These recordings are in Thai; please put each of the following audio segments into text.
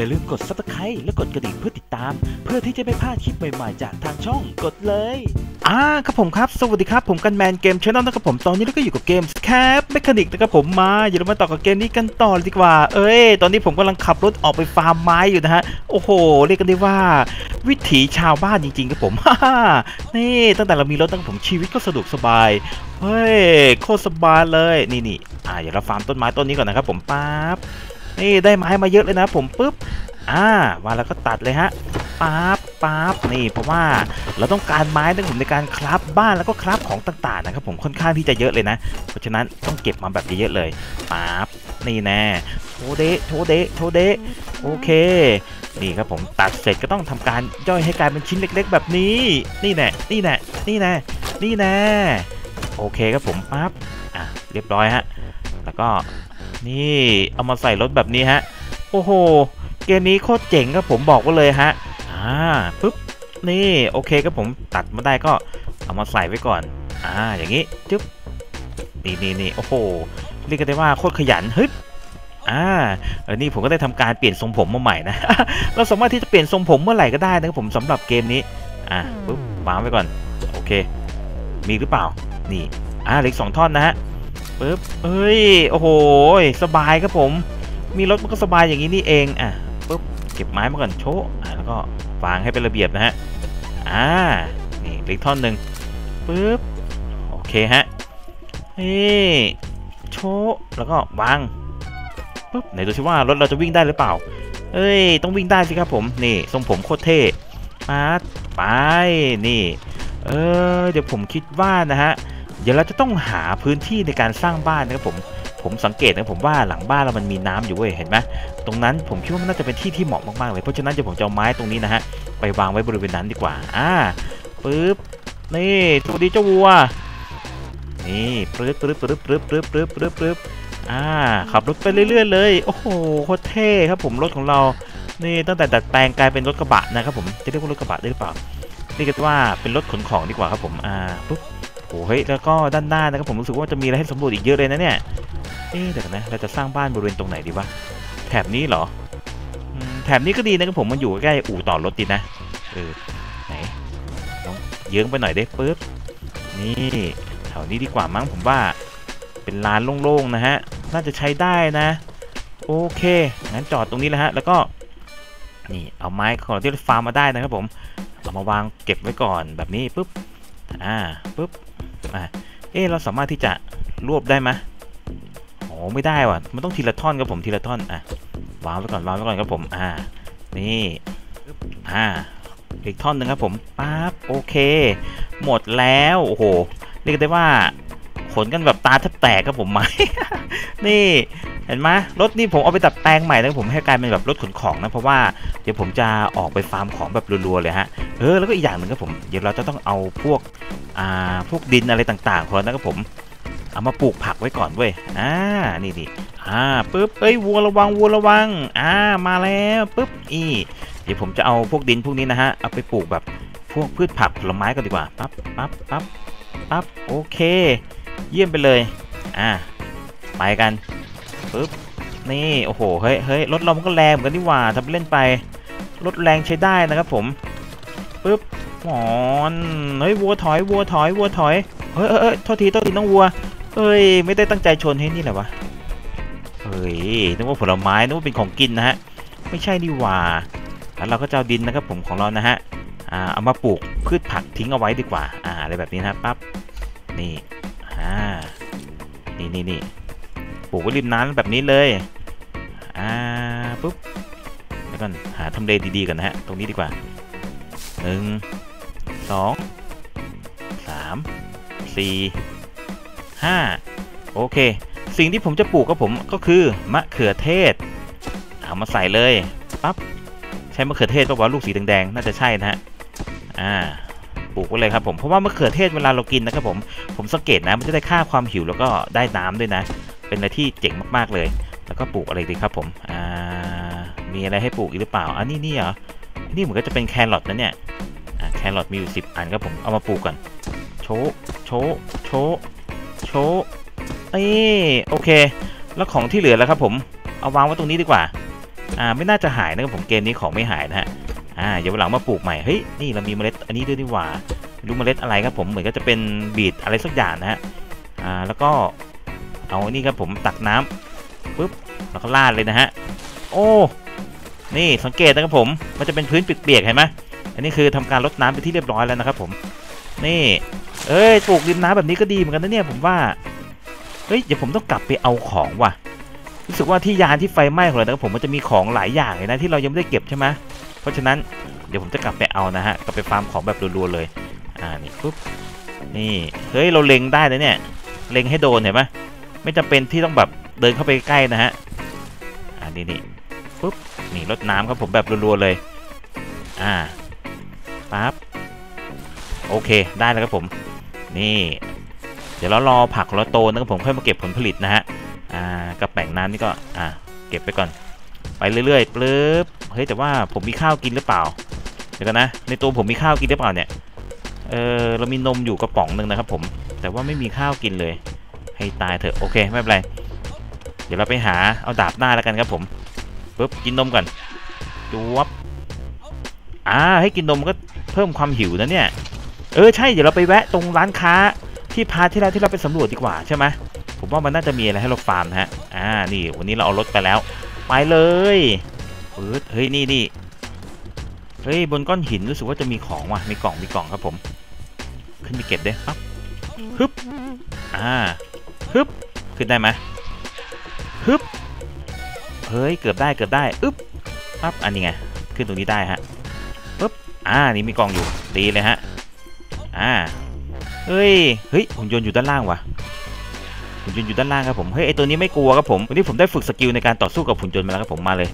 อย่าลืมกด Subscribe และกดกระดิ่งเพื่อติดตามเพื่อที่จะไม่พลาดคลิปใหม่ๆจากทางช่องกดเลยครับผมครับสวัสดีครับผมกันแมนเกมชาแนลนะครับผมตอนนี้เราก็อยู่กับเกมแคปเมคานิกนะครับผมอย่าลืมมาต่อกับเกมนี้กันต่อเลยดีกว่าตอนนี้ผมกำลังขับรถออกไปฟาร์มไม้อยู่นะฮะโอ้โหเรียกกันได้ว่าวิถีชาวบ้านจริงๆครับผมนี่ตั้งแต่เรามีรถตั้งผมชีวิตก็สะดวกสบายโคตรสบายเลยนี่อย่าเราฟาร์มต้นไม้ต้นนี้ก่อนนะครับผมปั๊บนี่ได้ไม้มาเยอะเลยนะผมปุ๊บมาแล้วก็ตัดเลยฮะปั๊บนี่เพราะว่าเราต้องการไม้นะผมในการคราฟบ้านแล้วก็คราฟของต่างๆนะครับผมค่อนข้างที่จะเยอะเลยนะเพราะฉะนั้นต้องเก็บมาแบบเยอะๆเลยปั๊บนี่แน่โชเดโอเคนี่ครับผมตัดเสร็จก็ต้องทำการย่อยให้กลายเป็นชิ้นเล็กๆแบบนี้นี่แน่โอเคครับผมปั๊บเรียบร้อยฮะแล้วก็นี่เอามาใส่รถแบบนี้ฮะโอ้โหเกมนี้โคตรเจ๋งครับผมบอกว่าเลยฮะปึ๊บนี่โอเคครับผมตัดมาได้ก็เอามาใส่ไว้ก่อนอย่างนี้จึ๊บนี่โอ้โหเรียกกันได้ว่าโคตรขยันฮึบนี่ผมก็ได้ทำการเปลี่ยนทรงผมมาใหม่นะ เราสามารถที่จะเปลี่ยนทรงผมเมื่อไหร่ก็ได้นะครับผมสำหรับเกมนี้ปึ๊บวางไว้ก่อนโอเคมีหรือเปล่านี่เหล็ก2 ท่อนนะฮะปึ๊บโอ้โหสบายครับผมมีรถมันก็สบายอย่างนี้นี่เองปึ๊บเก็บไม้มาก่อนโชว์แล้วก็วางให้เป็นระเบียบนะฮะนี่อีกท่อนหนึ่งปึ๊บโอเคฮะโชว์แล้วก็วางปึ๊บไหนดูซิว่ารถเราจะวิ่งได้หรือเปล่าต้องวิ่งได้สิครับผมนี่ทรงผมโคตรเท่ไปนี่เดี๋ยวผมคิดว่านะฮะเดี๋ยวเราจะต้องหาพื้นที่ในการสร้างบ้านนะครับผมสังเกตนะผมว่าหลังบ้านเรามันมีน้ำอยู่เว้ยเห็นไหมตรงนั้นผมคิดว่ามันน่าจะเป็นที่ที่เหมาะมากๆเลยเพราะฉะนั้นเดี๋ยวผมจะเอาไม้ตรงนี้นะฮะไปวางไว้บริเวณนั้นดีกว่าปึ๊บนี่สวัสดีเจ้าวัวนี่ปึ๊บขับรถไปเรื่อยๆเลยโอ้โหโคตรเท่ครับผมรถของเรานี่ตั้งแต่ดัดแปลงกลายเป็นรถกระบะนะครับผมจะเรียกว่ารถกระบะได้หรือเปล่าเรียกว่าเป็นรถขนของดีกว่าครับผมปึ๊บโอ้ยแล้วก็ด้านหน้านะครับผมรู้สึกว่าจะมีอะไรให้สำรวจอีกเยอะเลยนะเนี่ยเดี๋ยวนะเราจะสร้างบ้านบริเวณตรงไหนดีวะแถบนี้เหรอแถบนี้ก็ดีนะครับผมมันอยู่ใกล้อู่ต่อรถดีนะไหนต้องเยื้องไปหน่อยได้ปึ๊บนี่แถวนี้ดีกว่ามั้งผมว่าเป็นลานโล่งๆนะฮะน่าจะใช้ได้นะโอเคงั้นจอดตรงนี้แหละฮะแล้วก็นี่เอาไม้ของที่ฟาร์มมาได้นะครับผมเอามาวางเก็บไว้ก่อนแบบนี้ปึ๊บปึ๊บเราสามารถที่จะรวบได้ไหมไม่ได้ว่ะมันต้องทีละท่อนครับผมทีละท่อนวางไว้ก่อนครับผมนี่อีกท่อนหนึ่งครับผมปั๊บโอเคหมดแล้วโอ้โหเรียกได้ว่าขนกันแบบตาแทบแตกครับผมไหม นี่เห็นไหมรถนี่ผมเอาไปดัดแปลงใหม่นะผมให้กลายเป็นแบบรถขนของนะเพราะว่าเดี๋ยวผมจะออกไปฟาร์มของแบบรัวๆเลยฮะแล้วก็อีกอย่างหนึ่งครับผมเดี๋ยวเราจะต้องเอาพวกดินอะไรต่างๆของเรานะครับผมเอามาปลูกผักไว้ก่อนเว้ยนี่ปึ๊บวัวระวังมาแล้วปึ๊บเดี๋ยวผมจะเอาพวกดินพวกนี้นะฮะเอาไปปลูกแบบพวกพืชผักผลไม้กันดีกว่าปั๊บโอเคเยี่ยมไปเลยไปกันปึ๊บนี่โอ้โหเฮ้ยรถเรามันก็แรงเหมือนกันนี่หว่าทำเล่นไปรถแรงใช้ได้นะครับผมปึ๊บวัวถอยโทษทีน้องวัวไม่ได้ตั้งใจชนให้นี่แหละวะนึกว่าผลไม้นึกว่าเป็นของกินนะฮะไม่ใช่นี่หว่าแล้วเราก็จะเอาดินนะครับผมของเรานะฮะเอามาปลูกพืชผักทิ้งเอาไว้ดีกว่าอะไรแบบนี้นะปั๊บนี่นี่ปลูกไว้ริมน้ำแบบนี้เลยปุ๊บแล้วก็หาทำเลดีๆกันนะฮะตรงนี้ดีกว่า1 2 3 4 5โอเคสิ่งที่ผมจะปลูกก็คือมะเขือเทศเอามาใส่เลยปั๊บใช้มะเขือเทศป่ะวะลูกสีแดงๆน่าจะใช่นะฮะปลูกไว้เลยครับผมเพราะว่ามะเขือเทศเวลาเรากินนะครับผมสังเกตนะมันจะได้ค่าความหิวแล้วก็ได้น้ำด้วยนะเป็นอะไรที่เจ๋งมากๆเลยแล้วก็ปลูกอะไรดีครับผมมีอะไรให้ปลูกอีกหรือเปล่านี่เหรอนี่เหมือนก็จะเป็นแครอทนะเนี่ยแครอทมีอยู่10 อันครับผมเอามาปลูกก่อนโชโอเคแล้วของที่เหลือแล้วครับผมเอาวางไว้ตรงนี้ดีกว่าไม่น่าจะหายนะครับผมเกมนี้ของไม่หายนะฮะเดี๋ยววันหลังมาปลูกใหม่เฮ้ยนี่เรามีเมล็ดอันนี้ด้วยนี่หว่ารู้เมล็ดอะไรครับผมเหมือนก็จะเป็นบีทอะไรสักอย่างนะฮะแล้วก็เอานี่ครับผมตักน้ำปุ๊บแล้วก็ราดเลยนะฮะโอ้นี่สังเกตนะครับผมมันจะเป็นพื้นเปียกๆเห็นไหมอันนี้คือทำการรดน้ำไปที่เรียบร้อยแล้วนะครับผมนี่ปลูกริมน้ำแบบนี้ก็ดีเหมือนกันนะเนี่ยผมว่าเฮ้ยเดี๋ยวผมต้องกลับไปเอาของว่ะรู้สึกว่าที่ยานที่ไฟไหม้ของเรานะครับผมมันจะมีของหลายอย่างเลยนะที่เรายังไม่ได้เก็บใช่ไหมเพราะฉะนั้นเดี๋ยวผมจะกลับไปเอานะฮะกลับไปฟาร์มของแบบรัวๆเลยนี่ปุ๊บนี่เฮ้ยเราเล็งได้นะเนี่ยเล็งให้โดนเห็นไหมไม่จำเป็นที่ต้องแบบเดินเข้าไปใกล้นะฮะนี่ปุ๊บนี่รดน้ำครับผมแบบรัวๆเลยปั๊บโอเคได้แล้วครับผมนี่เดี๋ยวเรารอผักของเราโตนะครับผมค่อยมาเก็บผลผลิตนะฮะกระแป้งน้ำนี่ก็เก็บไปก่อนไปเรื่อยๆปึ๊บเฮ้ยแต่ว่าผมมีข้าวกินหรือเปล่าเดี๋ยวกันนะในตัวผมมีข้าวกินหรือเปล่าเนี่ยเรามีนมอยู่กระป๋องหนึ่งนะครับผมแต่ว่าไม่มีข้าวกินเลยให้ตายเถอะโอเคไม่เป็นไรเดี๋ยวเราไปหาเอาดาบหน้าแล้วกันครับผมปึ๊บกินนมก่อนจวบให้กินนมก็เพิ่มความหิวนะเนี่ยใช่เดี๋ยวเราไปแวะตรงร้านค้าที่พาที่เราไปสำรวจดีกว่าใช่ไหมผมว่ามันน่าจะมีอะไรให้เราฟาร์มนะฮะนี่วันนี้เราเอารถไปแล้วไปเลยเฮ้ยนี่เฮ้ยบนก้อนหินรู้สึกว่าจะมีของว่ะมีกล่องครับผมขึ้นไปเก็บได้ปั๊บฮึบฮึบขึ้นได้ไหมฮึบเฮ้ยเกือบได้อึ๊บปั๊บอันนี้ไงขึ้นตรงนี้ได้ฮะปึ๊บนี่มีกล่องอยู่ดีเลยฮะเฮ้ยหุ่นยนต์อยู่ด้านล่างว่ะหุ่นยนต์อยู่ด้านล่างครับผมเฮ้ยไอตัวนี้ไม่กลัวครับผมวันนี้ผมได้ฝึกสกิลในการต่อสู้กับหุ่นยนต์มาแล้วครับผมมาเลย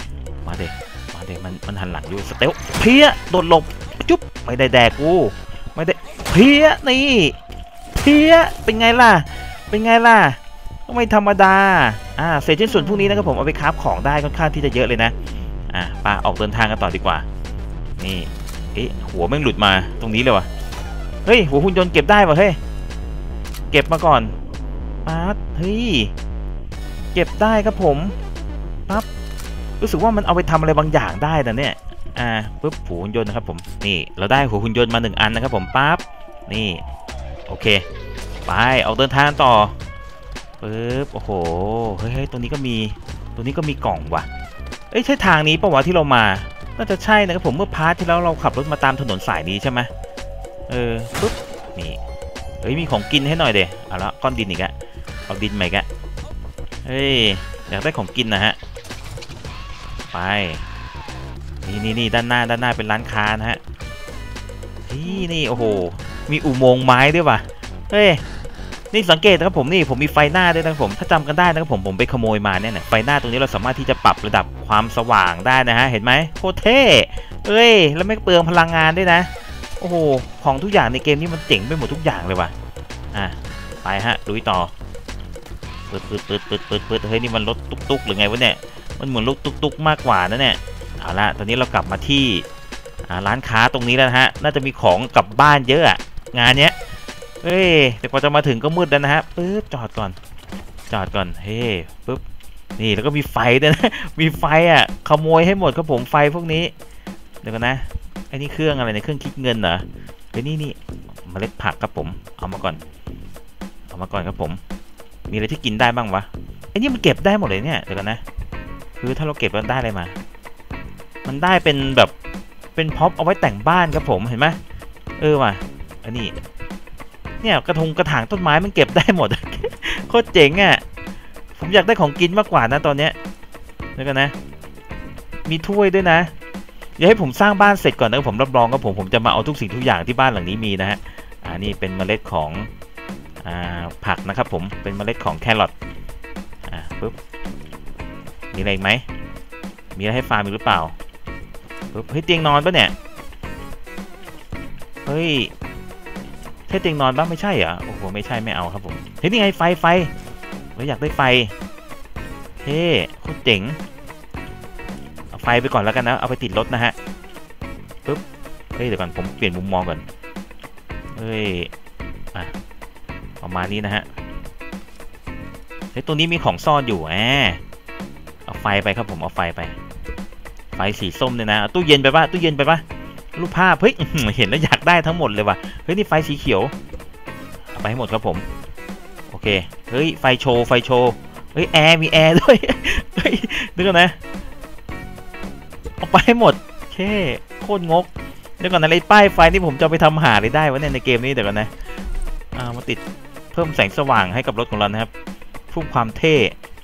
มันหันหลังอยู่สเตลเพี้ยโดดหลบจุ๊บไม่ได้แดกกูไม่ได้เพี้ยนี่เพี้ยเป็นไงล่ะไม่ธรรมดาเศษชิ้นส่วนพวกนี้นะครับผมเอาไปคราฟของได้ค่อนข้างที่จะเยอะเลยนะไปออกเดินทางกันต่อดีกว่านี่หัวแม่งหลุดมาตรงนี้เลยวะเฮ้ยหัวหุ่นยนต์เก็บได้ป่ะเฮ้ยเก็บมาก่อนปั๊บเฮ้ยเก็บได้ครับผมปั๊บรู้สึกว่ามันเอาไปทำอะไรบางอย่างได้นะเนี่ยปุ๊บหัวหุ่นยนต์นะครับผมนี่เราได้หัวหุ่นยนต์มา1 อันนะครับผมปั๊บนี่โอเคไปออกเดินทางต่อปึ๊บโอ้โหเฮ้ยตรงนี้ก็มีกล่องว่ะใช่ทางนี้ปะวะที่เรามาน่าจะใช่นะครับผมเมื่อพาร์ทที่แล้วเราขับรถมาตามถนนสายนี้ใช่ไหมปุ๊บนี่เฮ้ยมีของกินให้หน่อยเดเอาละก้อนดินอีกอะเอาดินใหม่กะเฮ้ยอยากได้ของกินนะฮะไปนี่ด้านหน้าเป็นร้านค้านะฮะนี่โอ้โหมีอุโมงค์ไม้ด้วยว่ะเฮ้ยนี่สังเกตนะครับผมนี่ผมมีไฟหน้าด้วยนะครับผมถ้าจำกันได้นะครับผมไปขโมยมาเนี่ยไฟหน้าตรงนี้เราสามารถที่จะปรับระดับความสว่างได้นะฮะเห็นไหมโคตรเท่แล้วไม่เปลืองพลังงานด้วยนะโอ้โหของทุกอย่างในเกมนี้มันเจ๋งไปหมดทุกอย่างเลยว่ะไปฮะลุยต่อเปิดเฮ้ยนี่มันรถตุ๊กหรือไงวะเนี่ยมันเหมือนรถตุ๊กมากกว่านะเนี่ยเอาละตอนนี้เรากลับมาที่ร้านค้าตรงนี้แล้วนะฮะน่าจะมีของกลับบ้านเยอะงานเนี้ยแต่กว่าจะมาถึงก็มืดแล้วนะฮะปึ๊บจอดก่อนเฮ้ปึ๊บนี่แล้วก็มีไฟด้วยนะมีไฟขโมยให้หมดครับผมไฟพวกนี้เดี๋ยวกันนะไอ้นี่เครื่องอะไรเนี่ยเครื่องคิดเงินเหรอนี่เมล็ดผักครับผมเอามาก่อนครับผมมีอะไรที่กินได้บ้างวะไอ้นี่มันเก็บได้หมดเลยเนี่ยเดี๋ยวกันนะคือถ้าเราเก็บมันได้อะไรมามันได้เป็นแบบเป็นพ็อปเอาไว้แต่งบ้านครับผมเห็นไหมว่ะอันนี้เนี่ยกระถางต้นไม้มันเก็บได้หมด โคตรเจ๋งผมอยากได้ของกินมากกว่านะตอนเนี้ยเดี๋ยวกันนะมีถ้วยด้วยนะอย่าให้ผมสร้างบ้านเสร็จก่อนนะผมรับรองครับผมจะมาเอาทุกสิ่งทุกอย่างที่บ้านหลังนี้มีนะฮะนี่เป็นเมล็ดของผักนะครับผมเป็นเมล็ดของแครอทปุ๊บมีอะไรอีกไหมมีอะไรให้ฟาร์มอีกหรือเปล่าปุ๊บเฮ้ยเตียงนอนปะเนี่ยเฮ้ยใช่เตียงนอนบ้างไม่ใช่เหรอโอ้โหไม่ใช่ไม่เอาครับผมเฮ้ยนี่ไงไฟเราอยากได้ไฟเฮ้โคตรเจ๋งเอาไฟไปก่อนแล้วกันนะเอาไปติดรถนะฮะปุ๊บเฮ้ยเดี๋ยวก่อนผมเปลี่ยนมุมมองก่อนเฮ้ยประมาณนี้นะฮะเฮ้ยตรงนี้มีของซ่อนอยู่เอาไฟไปครับผมเอาไฟไปสีส้มเนี่ยนะตู้เย็นไปปะตู้เย็นไปปะรูปภาพเฮ้ยเห็นแล้วอยากได้ทั้งหมดเลยว่ะเฮ้ยนี่ไฟสีเขียวเอาไปให้หมดครับผมโอเคเฮ้ยไฟโชว์เฮ้ยแอร์มีแอร์ด้วยเฮ้ยนึกก่อนนะเอาไปให้หมดแค่โคตรงกเดี๋ยวก่อนนะไอ้ป้ายไฟนี่ผมจะไปทำหาได้วะเนี่ยในเกมนี้เดี๋ยวก่อนนะมาติดเพิ่มแสงสว่างให้กับรถของเรานะครับเพิ่มความเท่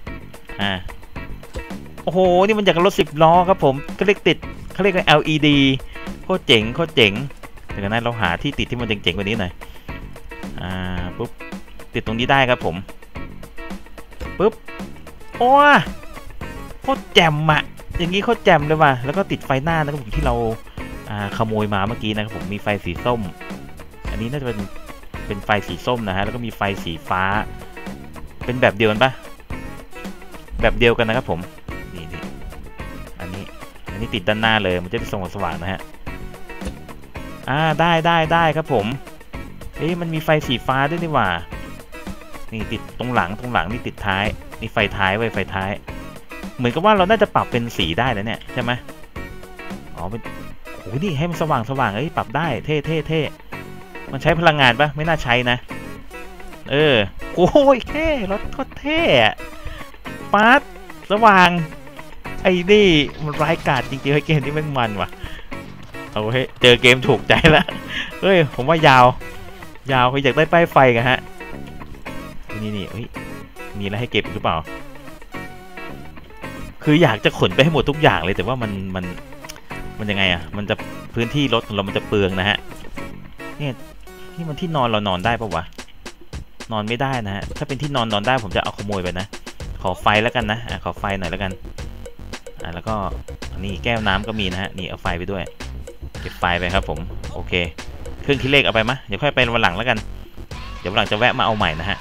โอ้โหนี่มันจากรถ10 ล้อครับผมก็เรียกติดเขาเรียกว่า LED โคตรเจ๋งเดี๋ยวก่อนนะเราหาที่ติดที่มันเจ๋งๆกว่านี้หน่อยปุ๊บติดตรงนี้ได้ครับผมปุ๊บโอ้โคตรแจ่มอะอย่างนี้โคตรแจ่มเลยว่ะแล้วก็ติดไฟหน้านะครับผมที่เราขโมยมาเมื่อกี้นะครับผมมีไฟสีส้มอันนี้น่าจะเป็นไฟสีส้มนะฮะแล้วก็มีไฟสีฟ้าเป็นแบบเดียวกันปะแบบเดียวกันนะครับผมนี่อันนี้ติดด้านหน้าเลยมันจะได้ส่องสว่างนะฮะได้ครับผมมันมีไฟสีฟ้าด้วยนี่หว่านี่ติดตรงหลังนี่ติดท้ายนี่ไฟท้ายไว้ไฟท้ายเหมือนกับว่าเราน่าจะปรับเป็นสีได้แล้วเนี่ยใช่ไหมเป็นโอ้นี่ให้มันสว่างปรับได้เท่มันใช้พลังงานปะไม่น่าใช้นะโอ้ยแค่รถก็เท่ปาร์ตสว่างไอ้นี่มันร้ายกาจจริงๆไอ้เกมนี้มันว่ะเอาเฮ้ยเจอเกมถูกใจแล้วผมว่ายาวคืออยากได้ป้ายไฟกันฮะนี่มีอะไรให้เก็บหรือเปล่าคืออยากจะขนไปให้หมดทุกอย่างเลยแต่ว่ามันยังไงมันจะพื้นที่รถของเรามันจะเปลืองนะฮะนี่มันที่นอนเรานอนได้ปะวะนอนไม่ได้นะฮะถ้าเป็นที่นอนได้ผมจะเอาขโมยไปนะขอไฟแล้วกันนะขอไฟหน่อยแล้วกันแล้วก็นี่แก้วน้ำก็มีนะฮะนี่เอาไฟไปด้วยเก็บไฟไปครับผมโอเคเครื่องคิดเลขเอาไปมะเดี๋ยวค่อยไปวันหลังแล้วกันเดี๋ยววันหลังจะแวะมาเอาใหม่นะฮะ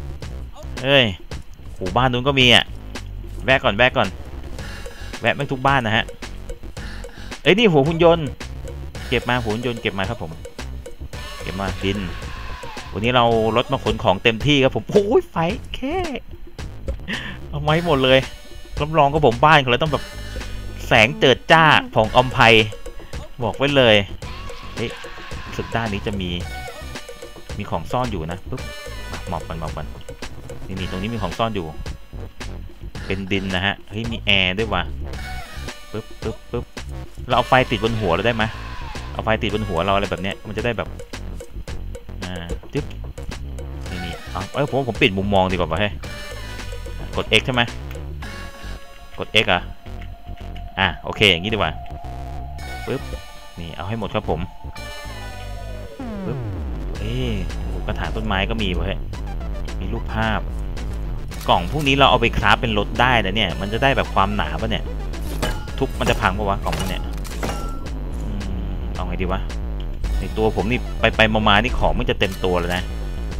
บ้านนู้นก็มีแวะก่อนแวะไม่ทุกบ้านนะฮะนี่หัวหุ่นยนต์เก็บมาหัวหุ่นยนต์เก็บมาครับผมเก็บมาดินวันนี้เรารถมาขนของเต็มที่ครับผมโอ้ยไฟแค่เอาไว้หมดเลยรับรองก็ผมบ้านเขาเลยต้องแบบแสงเจิดจ้าผ่องอมไพบอกไว้เลยสึกด้านนี้จะมีของซ่อนอยู่นะปุ๊บหมอบกันนี่ตรงนี้มีของซ่อนอยู่เป็นดินนะฮะมีแอร์ด้วยว่ะปุ๊บเราเอาไฟติดบนหัวเราได้ไหมเอาไฟติดบนหัวเราอะไรแบบเนี้ยมันจะได้แบบจึ๊บนี่ผมปิดมุมมองดีกว่าเฮ้ยกด X ใช่ไหมกด X โอเคอย่างนี้ดีกว่าปุ๊บนี่เอาให้หมดครับผมปุ๊บกระถางต้นไม้ก็มีเว้ยมีรูปภาพกล่องพวกนี้เราเอาไปคราฟเป็นรถได้นะเนี่ยมันจะได้แบบความหนาป่ะเนี่ยทุบมันจะพังป่ะวะกล่องพวกเนี้ยเอาไงดีวะในตัวผมนี่ไปมานี่ของมันจะเต็มตัวเลยนะ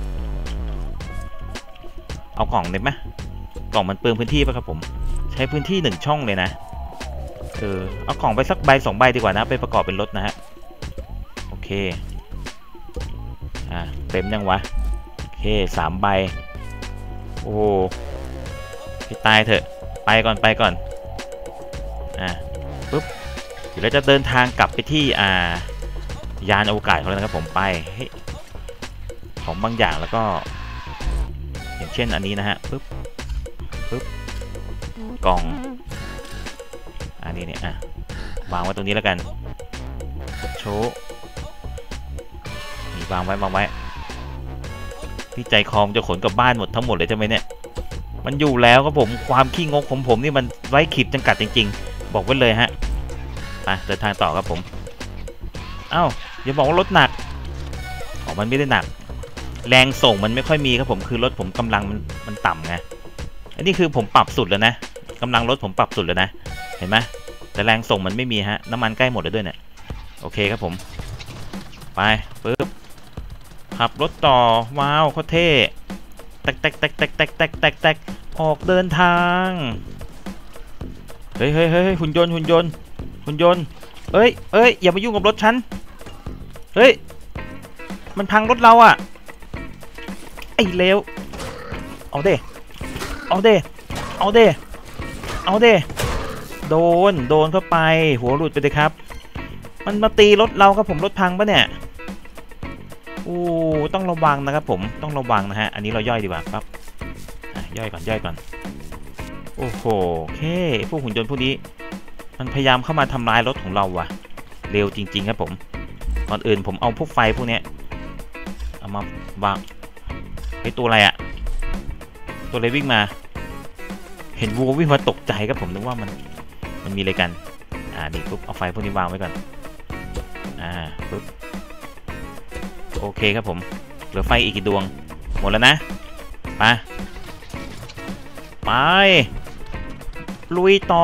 เอากล่องได้ไหมกล่องมันเปลืองพื้นที่ป่ะครับผมใช้พื้นที่1 ช่องเลยนะเอากล่องไปสักใบ2 ใบดีกว่านะไปประกอบเป็นรถนะฮะโอเคเต็มยังวะโอเค3 ใบโอ้ให้ตายเถอะไปก่อนปุ๊บเดี๋ยวเราจะเดินทางกลับไปที่ยานอวกาศเขาเลยนะครับผมไปของบางอย่างแล้วก็อย่างเช่นอันนี้นะฮะปุ๊บกล่องอันนี้เนี่ยวางไว้ตรงนี้แล้วกันโชว์นี่วางไว้ที่ใจคอมจะขนกลับบ้านหมดทั้งหมดเลยใช่ไหมเนี่ยมันอยู่แล้วครับผมความขี้งกของผมนี่มันไว้ขีดจำกัดจริงๆบอกไว้เลยฮะไปเดินทางต่อครับผมอย่าบอกว่ารถหนักมันไม่ได้หนักแรงส่งมันไม่ค่อยมีครับผมคือรถผมกำลังมันต่ำไงอันนี้คือผมปรับสุดแล้วนะกำลังรถผมปรับสุดแล้วนะเห็นไหมแต่แรงส่งมันไม่มีฮะน้ำมันใกล้หมดแล้วด้วยเนี่ยโอเคครับผมไปปึ๊บขับรถต่อว้าวโคตรเท่แตกออกเดินทางเฮ้ยหุ่นยนต์เอ้ยอย่ามายุ่งกับรถฉันเฮ้ยมันพังรถเราไอ้เลวเอาเด้โดนเข้าไปหัวหลุดไปเลยครับมันมาตีรถเราครับผมรถพังปะเนี่ยต้องระวังนะครับผมต้องระวังนะฮะอันนี้เราย่อยดีกว่าปั๊บย่อยก่อนโอ้โหโอเคพวกหุ่นยนต์พวกนี้มันพยายามเข้ามาทำร้ายรถของเราว่ะเร็วจริงๆครับผมก่อนอื่นผมเอาพวกไฟพวกนี้เอามาวางไอตัวอะไรอะตัวอะไรวิ่งมาเห็นวัววิ่งมาตกใจครับผมนึกว่ามันมีอะไรกันนี่ปุ๊บเอาไฟพวกนี้วางไว้ก่อนปุ๊บโอเคครับผมเหลือไฟอีกกี่ดวงหมดแล้วนะไปลุยต่อ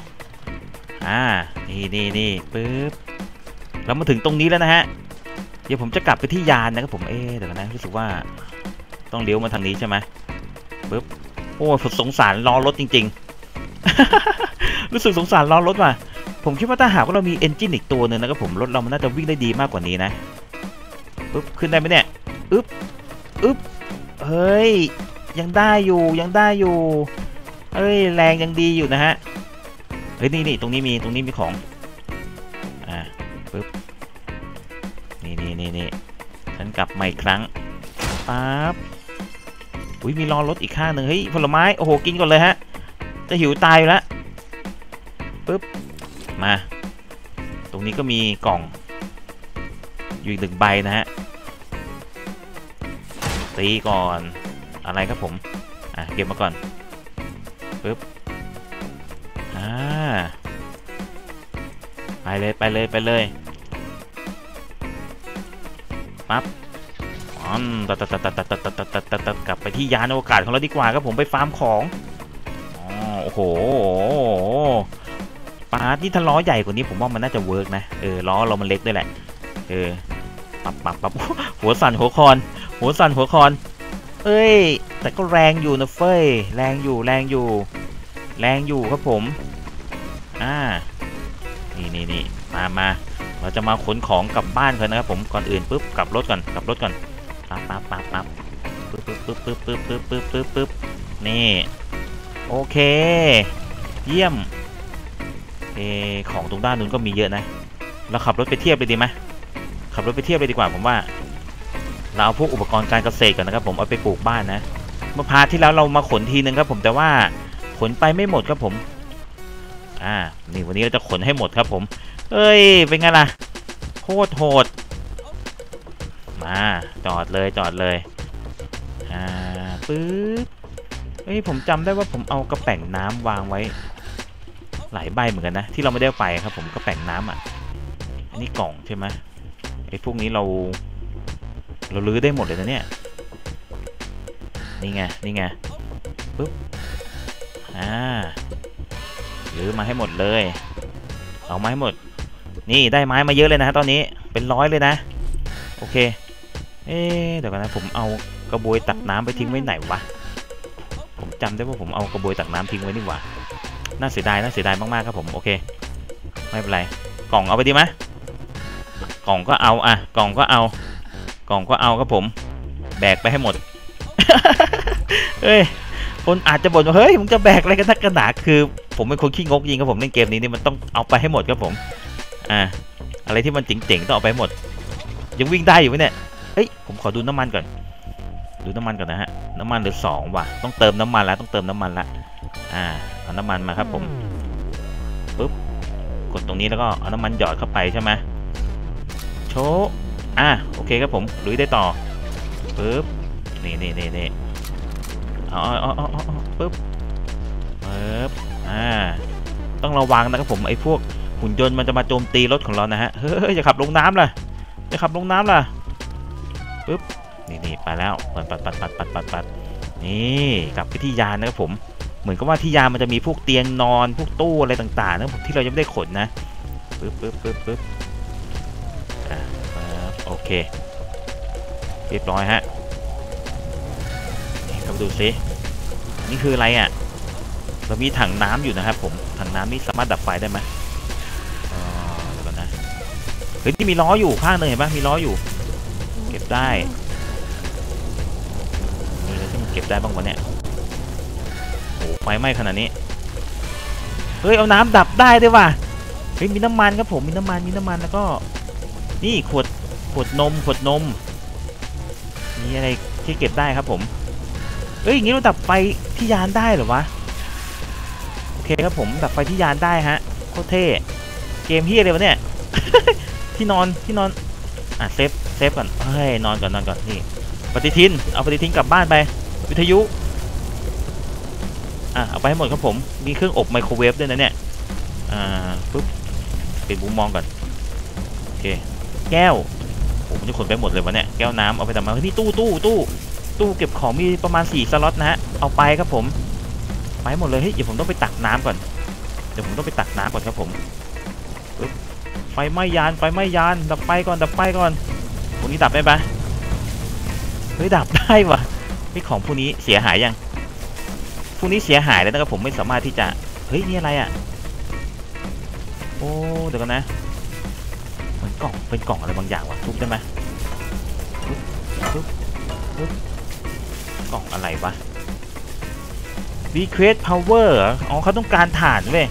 นี่ปึ๊บเรามาถึงตรงนี้แล้วนะฮะเดี๋ยวผมจะกลับไปที่ยานนะครับผมเดี๋ยวนะรู้สึกว่าต้องเลี้ยวมาทางนี้ใช่ไหมปึ๊บโอ้สงสารล้อรถจริงๆ รู้สึกสงสารล้อรถว่ะผมคิดว่าถ้าหากว่าเรามีเอนจินอีกตัวหนึ่งนะครับผมรถเรามันน่าจะวิ่งได้ดีมากกว่านี้นะปึ๊บขึ้นได้ไหมเนี่ยอึ๊บเฮ้ยยังได้อยู่เฮ้ยแรงยังดีอยู่นะฮะเฮ้ยนี่ตรงนี้มีของปึ๊บนี่ฉันกลับมาอีกครั้งปั๊บมีล้อรถอีกข้างหนึ่งเฮ้ยผลไม้โอ้โหกินก่อนเลยฮะจะหิวตายอยู่แล้วปึ๊บมาตรงนี้ก็มีกล่องอยู่อีก1 ใบนะฮะตีก่อนอะไรครับผมเก็บมาก่อนปึ๊บไปเลยปั๊บกลับไปที่ยานอวกาศของเราดีกว่าครับผมไปฟาร์มของโอ้โหปาร์ตนี่ถ้าล้อใหญ่กว่านี้ผมว่ามันน่าจะเวิร์กนะล้อเรามันเล็กด้วยแหละปั๊บหัวสั่นหัวคอนเอ้ยแต่ก็แรงอยู่นะเฟ้ยแรงอยู่ครับผมนี่มาเราจะมาขนของกลับบ้านกันนะครับผมก่อนอื่นปุ๊บกลับรถก่อนปั๊บปึ๊บนี่โอเคเยี่ยมของตรงด้านนู้นก็มีเยอะนะเราขับรถไปเทียบเลยดีไหมขับรถไปเทียบเลยดีกว่าผมว่าเราเอาพวกอุปกรณ์การเกษตรก่อนนะครับผมเอาไปปลูกบ้านนะเมื่อพาที่แล้วเรามาขนทีนึงครับผมแต่ว่าขนไปไม่หมดครับผมนี่วันนี้เราจะขนให้หมดครับผมเอ้ยเป็นไงล่ะโคตรโหดมาจอดเลยปึ๊บผมจำได้ว่าผมเอากระแป๋งน้ำวางไว้หลายใบเหมือนกันนะที่เราไม่ได้ไปครับผมกระแป๋งน้ำอันนี้กล่องใช่ไหมพวกนี้เราลื้อได้หมดเลยนะเนี่ยนี่ไงปึ๊บลื้อมาให้หมดเลยเอามาให้หมดนี่ได้ไม้มาเยอะเลยนะตอนนี้เป็น100เลยนะโอเคเดี๋ยวกันนะผมเอากระบวยตักน้ำไปทิ้งไว้ไหนวะผมจำได้ว่าผมเอากระบวยตักน้ำทิ้งไว้นี่หว่าน่าเสียดายมากๆครับผมโอเคไม่เป็นไรกล่องเอาไปดีไหมกล่องก็เอากล่องก็เอาครับผมแบกไปให้หมด คนอาจจะบ่นว่าเฮ้ยมึงจะแบกอะไรกันนักกันหนาคือผมเป็นคนขี้งกจริงครับผมเล่นเกมนี้นี่มันต้องเอาไปให้หมดครับผมอะไรที่มันเจ๋งๆต้องเอาไปหมดยังวิ่งได้อยู่ไหมเนี่ยผมขอดูน้ำมันก่อนนะฮะน้ำมันเหลือ2ว่ะต้องเติมน้ำมันแล้วเอาน้ำมันมาครับผมปึ๊บกดตรงนี้แล้วก็เอาน้ำมันหยอดเข้าไปใช่ไหมโชว์โอเคครับผมลุยได้ต่อปึ๊บนี่เอาปึ๊บต้องระวังนะครับผมไอ้พวกหุ่นยนต์มันจะมาโจมตีรถของเรานะฮะเฮ้ยอย่าขับลงน้ำล่ะปึ๊บนี่ไปแล้วปัดนี่กลับไปที่ยานนะครับผมเหมือนกับว่าที่ยานมันจะมีพวกเตียงนอนพวกตู้อะไรต่างๆนะที่เรายังไม่ได้ขนนะปึ๊บโอเคเรียบร้อยฮะนี่เราดูซินี่คืออะไรเรามีถังน้ำอยู่นะครับผมถังน้ำนี่สามารถดับไฟได้ไหมเดี๋ยวก่อนนะเฮ้ยที่มีล้ออยู่ข้างหนึ่งเห็นปะมีล้ออยู่เก็บได้มีอะไรที่มันเก็บได้บ้างวะเนี่ยโอ้ไฟไหม้ขนาดนี้เฮ้ยเอาน้ำดับได้ด้วยว่ะเฮ้ยมีน้ำมันครับผมมีน้ำมันแล้วก็นี่ขวดนมมีอะไรที่เก็บได้ครับผมเฮ้ยอย่างงี้เราดับไฟที่ยานได้เหรอวะโอเคครับผมดับไฟที่ยานได้ฮะโคตรเท่เกมเฮียเลยวะเนี่ย ที่นอนเซฟก่อนเฮ้ยนอนก่อนนี่ปฏิทินเอาปฏิทินกลับบ้านไปวิทยุเอาไปให้หมดครับผมมีเครื่องอบไมโครเวฟด้วยนะเนี่ยปุ๊บปิดมุมมองก่อนโอเคแก้วผมจะขนไปหมดเลยวะเนี่ยแก้วน้ำเอาไปทำไมนี่ตู้เก็บของมีประมาณ4สล็อตนะฮะเอาไปครับผมไปหมดเลยเฮ้ยเดี๋ยวผมต้องไปตักน้ำก่อนครับผมปึ๊บไฟไหม้ยานดับไฟก่อนพวกนี้ดับได้ปะเฮ้ยดับได้วะนี่ของพวกนี้เสียหายยังพวกนี้เสียหายแล้วนะครับผมไม่สามารถที่จะเฮ้ยนี่อะไรอ่ะโอ้เดี๋ยวกันนะเหมือนเป็นกล่องอะไรบางอย่างวะทุบได้ไหมทุบกล่องอะไรวะ Recreate Power อ๋อเขาต้องการถ่านเว้ย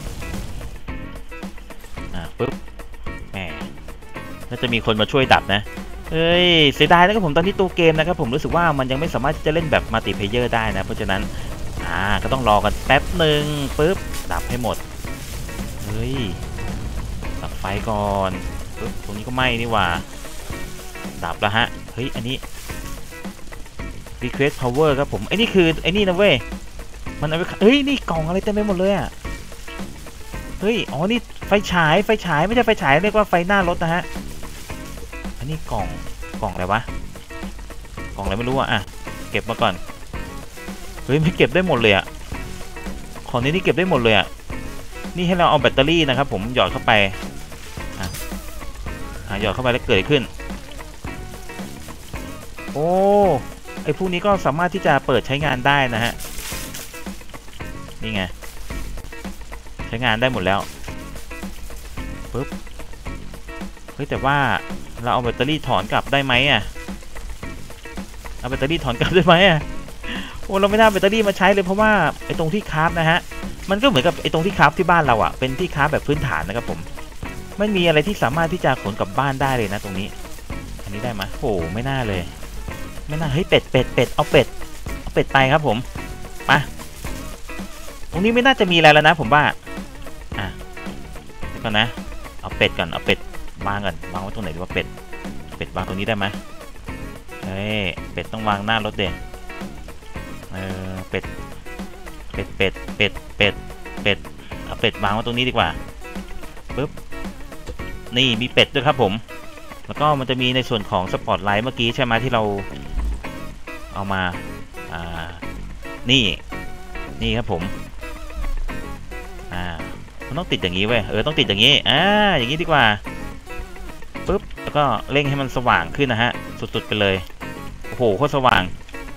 ปึ๊บแหมน่าจะมีคนมาช่วยดับนะเฮ้ยเสียดายนะครับผมตอนนี้ตัวเกมนะครับผมรู้สึกว่ามันยังไม่สามารถที่จะเล่นแบบมัลติเพลเยอร์ได้นะเพราะฉะนั้นก็ต้องรอกันแป๊บหนึ่งปึ๊บดับให้หมดเฮ้ยดับไฟก่อนปึ๊บตรงนี้ก็ไหม้นี่หว่าดับแล้วฮะเฮ้ยอันนี้ Recreate Power ครับผมไอ้นี่คือไอ้นี่นะเว้ยมันเอาไปเฮ้ยนี่กล่องอะไรเต็มไปหมดเลยอ่ะเฮ้ยอ๋อนี่ไฟฉายไม่ใช่ไฟฉายเรียกว่าไฟหน้ารถนะฮะอันนี้กล่องอะไรวะกล่องอะไรไม่รู้อ่ะเก็บมาก่อนเฮ้ยไม่เก็บได้หมดเลยอ่ะของนี้เก็บได้หมดเลยอ่ะนี่ให้เราเอาแบตเตอรี่นะครับผมหยอดเข้าไปหยอดเข้าไปแล้วเกิดขึ้นโอ้ไอพวกนี้ก็สามารถที่จะเปิดใช้งานได้นะฮะนี่ไงใช้งานได้หมดแล้วปึ๊บเฮ้ยแต่ว่าเราเอาแบตเตอรี่ถอนกลับได้ไหมอ่ะเอาแบตเตอรี่ถอนกลับได้ไหมอ่ะโอ้เราไม่ได้แบตเตอรี่มาใช้เลยเพราะว่าไอ้ตรงที่คราฟนะฮะมันก็เหมือนกับไอ้ตรงที่คราฟที่บ้านเราอ่ะเป็นที่คราฟแบบพื้นฐานนะครับผมไม่มีอะไรที่สามารถที่จะขนกลับบ้านได้เลยนะตรงนี้อันนี้ได้ไหมโอ้ไม่น่าเลยไม่น่าเฮ้ยเป็ดเอาเป็ดไปครับผมไปตรงนี้ไม่น่าจะมีอะไรแล้วนะผมว่าเดี๋ยวก่อนนะเอาเป็ดก่อนเอาเป็ดวางไว้ตรงไหนดีว่าเป็ดวางตรงนี้ได้ไหมเฮ้ยเป็ดต้องวางหน้ารถเด่นเป็ดเอาเป็ดวางไว้ตรงนี้ดีกว่าปึ๊บนี่มีเป็ดด้วยครับผมแล้วก็มันจะมีในส่วนของสปอตไลท์เมื่อกี้ใช่ไหมที่เราเอามานี่ครับผมมันต้องติดอย่างนี้เว้ยต้องติดอย่างนี้อย่างนี้ดีกว่าปึ๊บแล้วก็เร่งให้มันสว่างขึ้นนะฮะสุดๆไปเลยโอ้โหโคตรสว่าง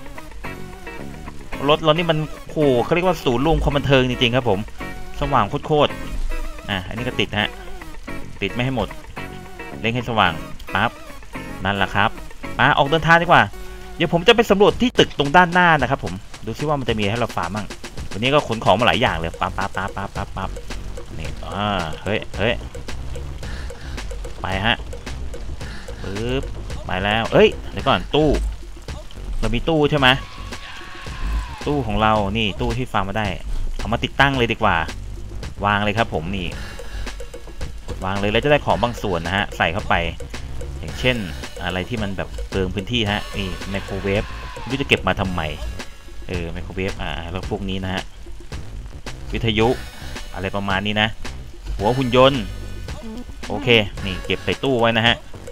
รถนี่มันโอ้โหเขาเรียกว่าศูนย์รวมความบันเทิงจริงๆครับผมสว่างโคตรอันนี้ก็ติดฮะติดไม่ให้หมดเร่งให้สว่างปั๊บนั่นแหละครับออกเดินทางดีกว่าเดี๋ยวผมจะไปสำรวจที่ตึกตรงด้านหน้านะครับผมดูซิว่ามันจะมีให้เราฟาร์มบ้างวันนี้ก็ขนของมาหลายอย่างเลยปั๊บนี่เฮ้ยไปฮะปึ๊บไปแล้วเดี๋ยวก่อนตู้เรามีตู้ใช่ไหมตู้ของเรานี่ตู้ที่ฟาร์มมาได้เอามาติดตั้งเลยดีกว่าวางเลยครับผมนี่วางเลยแล้วจะได้ของบางส่วนนะฮะใส่เข้าไปอย่างเช่นอะไรที่มันแบบเติมพื้นที่ฮะนี่ไมโครเวฟไม่รู้จะเก็บมาทำไมไมโครเวฟแล้วพวกนี้นะฮะวิทยุอะไรประมาณนี้นะหัวหุ่นยนต์โอเคนี่เก็บใส่ตู้ไว้นะฮะ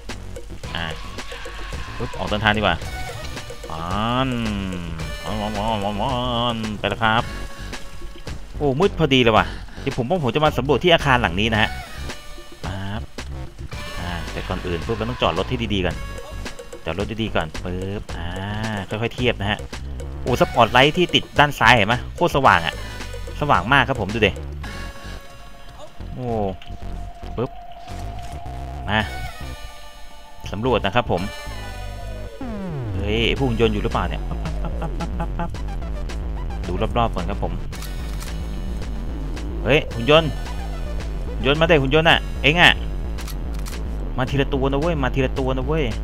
ปึ๊บออกเดินทางดีกว่าไปแล้วครับโอ้มืดพอดีเลยว่ะที่ผมจะมาสำรวจที่อาคารหลังนี้นะฮะแต่ก่อนอื่นปุ๊บเราต้องจอดรถที่ดีๆก่อนปึ๊บค่อยๆเทียบนะฮะโอ้สปอตไลท์ที่ติดด้านซ้ายเห็นไหมโคตรสว่างสว่างมากครับผมดูดิโอ้ปึ๊บมาสำรวจนะครับผมเฮ้ยผู้หุ่นยนต์อยู่หรือเปล่าเนี่ยปั๊บดูรอบๆก่อนครับผมเฮ้ยหุ่นยนต์มาได้หุ่นยนต์อ่ะเอ็งอ่ะมาทีละตัวนะเว้ยมาทีละตัวนะเว้ย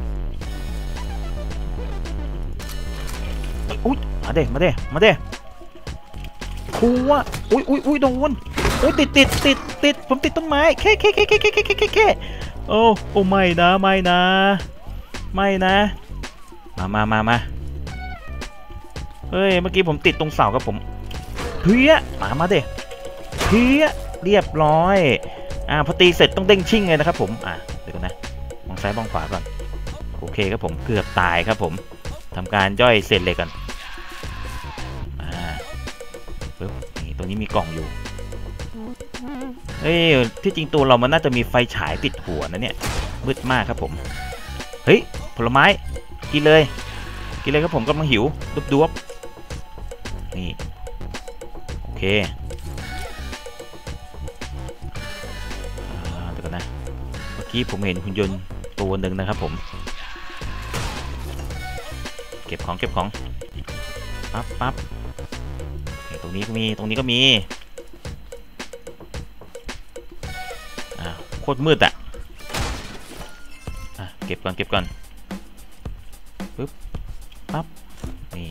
อุ้ยมาเด้ครูอ่ะอุ้ยโดนอุ้ยติดผมติดต้นไม้แค่โอ้ไม่นะมาเฮ้ยเมื่อกี้ผมติดตรงเสาครับผมเพี้ยมาเด้เพี้ยเรียบร้อยพอตีเสร็จต้องเด้งชิ่งเลยนะครับผมเดี๋ยวก่อนนะมองซ้ายมองขวาก่อนโอเคครับผมเกือบตายครับผมทำการย่อยเสร็จเลยกันปึ๊บนี่ตรงนี้มีกล่องอยู่เฮ้ยที่จริงตัวเรามันน่าจะมีไฟฉายติดหัวนะเนี่ยมืดมากครับผมเฮ้ยผลไม้กินเลยครับผมกำลังหิวดวบนี่โอเคเดี๋ยวก่อนนะเมื่อกี้ผมเห็นหุ่นยนต์ตัวหนึ่งนะครับผมเก็บของปั๊บตรงนี้ก็มีโคตรมืดเก็บก่อนปึ๊บปั๊บนี่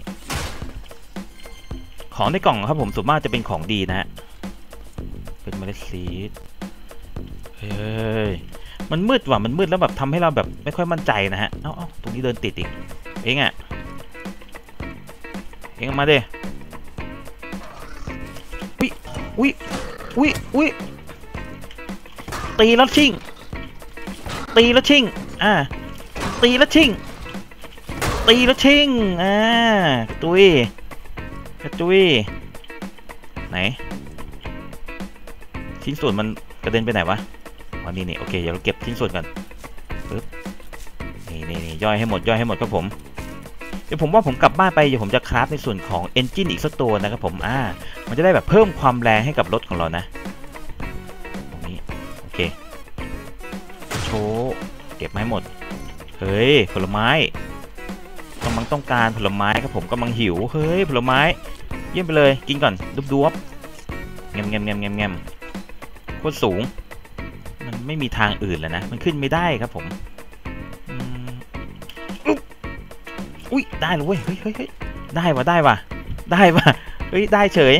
ของในกล่องครับผมส่วนมากจะเป็นของดีนะฮะเป็นเมล็ดซีดเฮ้ยมันมืดว่ะมันมืดแล้วแบบทำให้เราแบบไม่ค่อยมั่นใจนะฮะเอ้าตรงนี้เดินติดอีกเอ็งมาดิอุ้ยตีแล้วชิ่งตีแล้วชิ่งกระตุยไหนชิ้นส่วนมันกระเด็นไปไหนวะนี่โอเคเดี๋ยวเราเก็บชิ้นส่วนกันปึ๊บนี่ย่อยให้หมดครับผมเดี๋ยวผมว่าผมกลับบ้านไปเดี๋ยวผมจะคราฟในส่วนของเอนจินอีกสักตัวนะครับผมมันจะได้แบบเพิ่มความแรงให้กับรถของเรานะตรงนี้โอเคโชว์เก็บมาให้หมดเฮ้ยผลไม้กำลังต้องการผลไม้ครับผมกำลังหิวเฮ้ยผลไม้เยี่ยมไปเลยกินก่อนดวบแงมโคตรสูงมันไม่มีทางอื่นแล้วนะมันขึ้นไม่ได้ครับผมอุ้ยได้เลยเว้ยเฮ้ยได้ว่ะเฮ้ยได้เฉย